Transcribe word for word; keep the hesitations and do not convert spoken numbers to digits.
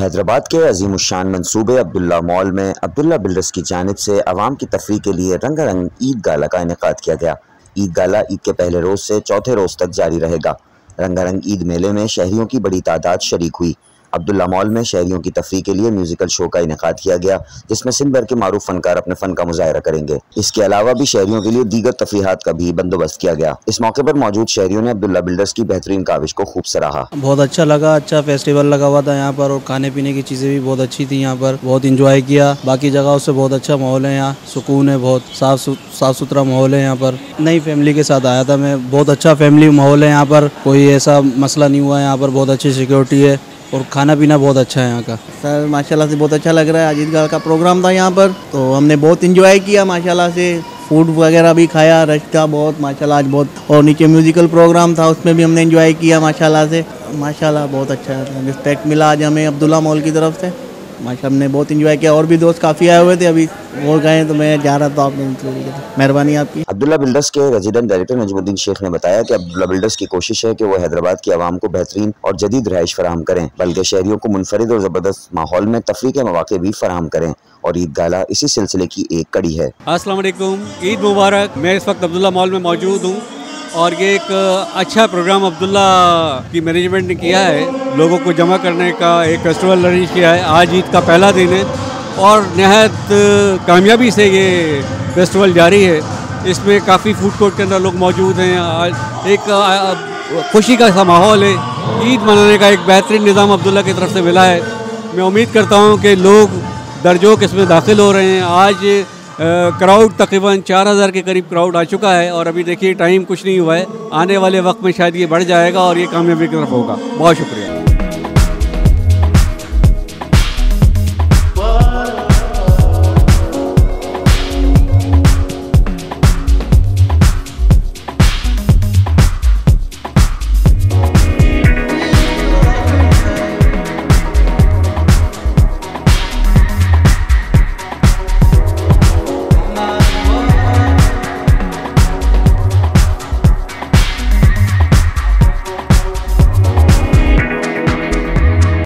हैदराबाद के अजीमुशान मंसूबे अब्दुल्ला मॉल में अब्दुल्ला बिल्डर्स की जानिब से अवाम की तफरीह के लिए रंगारंग ईद गाला का इनेकाद किया गया। ईद गाला ईद के पहले रोज़ से चौथे रोज़ तक जारी रहेगा। रंगारंग ईद मेले में शहरियों की बड़ी तादाद शरीक हुई। अब्दुल्ला मॉल में शहरियों की तफरीह के लिए म्यूजिकल शो का इनेकाद किया गया, जिसमें सिंध भर के मारूफ फनकार अपने फन का मुजाहरा करेंगे। इसके अलावा भी शहरियों के लिए दीगर तफरीहात का भी बंदोबस्त किया गया। इस मौके पर मौजूद शहरियों ने अब्दुल्ला बिल्डर्स की बेहतरीन काविश को खूब सराहा। बहुत अच्छा लगा, अच्छा फेस्टिवल लगा हुआ था यहाँ पर और खाने पीने की चीज़ें भी बहुत अच्छी थी। यहाँ पर बहुत इंजॉय किया। बाकी जगहों से बहुत अच्छा माहौल है, यहाँ सुकून है, बहुत साफ साफ सुथरा माहौल है। यहाँ पर नई फैमिली के साथ आया था मैं, बहुत अच्छा फैमिली माहौल है यहाँ पर, कोई ऐसा मसला नहीं हुआ। यहाँ पर बहुत अच्छी सिक्योरिटी है और खाना पीना बहुत अच्छा है यहाँ का। सर माशाल्लाह से बहुत अच्छा लग रहा है। आज ईदगाह का प्रोग्राम था यहाँ पर, तो हमने बहुत इंजॉय किया माशाल्लाह से। फूड वगैरह भी खाया, रश था बहुत माशाल्लाह आज बहुत, और नीचे म्यूजिकल प्रोग्राम था, उसमें भी हमने इंजॉय किया माशाल्लाह से। माशाल्लाह बहुत अच्छा रिस्पेक्ट मिला आज हमें अब्दुल्ला मॉल की तरफ से। माशा हमने बहुत इंजॉय किया और भी दोस्त काफ़ी आए हुए थे, अभी वो गए तो मैं जा रहा था। आपने मेहरबानी आपकी। अब्दुल्ला बिल्डर्स के रेजिडेंट डायरेक्टर नजमुद्दीन शेख ने बताया कि अब्दुल्ला बिल्डर्स की कोशिश है कि वो हैदराबाद की आवाम को बेहतरीन और जदीद रहाइश फराहम करें, बल्कि शहरियों को मुनफरिद और ज़बरदस्त माहौल में तफरीह के मौके भी फराहम करें, और ईद गाला इसी सिलसिले की एक कड़ी है। अस्सलाम वालेकुम, ईद मुबारक। मैं इस वक्त अब्दुल्ला मॉल में मौजूद हूँ और ये एक अच्छा प्रोग्राम अब्दुल्ला की मैनेजमेंट ने किया है, लोगों को जमा करने का एक फेस्टिवल अरेंज किया है। आज ईद का पहला दिन है और नहायत कामयाबी से ये फेस्टिवल जारी है। इसमें काफ़ी फूड कोर्ट के अंदर लोग मौजूद हैं। आज एक खुशी का सा माहौल है। ईद मनाने का एक बेहतरीन निज़ाम अब्दुल्ला की तरफ से मिला है। मैं उम्मीद करता हूँ कि लोग दर्जों इसमें दाखिल हो रहे हैं। आज क्राउड तकरीबन चार हज़ार के करीब क्राउड आ चुका है और अभी देखिए टाइम कुछ नहीं हुआ है, आने वाले वक्त में शायद ये बढ़ जाएगा और ये कामयाबी की तरफ होगा। बहुत शुक्रिया।